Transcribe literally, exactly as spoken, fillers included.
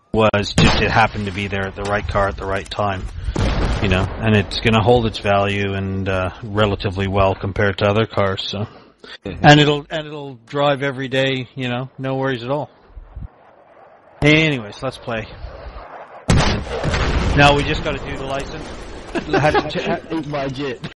was just it happened to be there at the right car at the right time, you know, and it's going to hold its value and uh, relatively well compared to other cars. So, mm-hmm. and it'll and it'll drive every day, you know, no worries at all. Anyways, let's play. Now we just got to do the license. Eat my jet.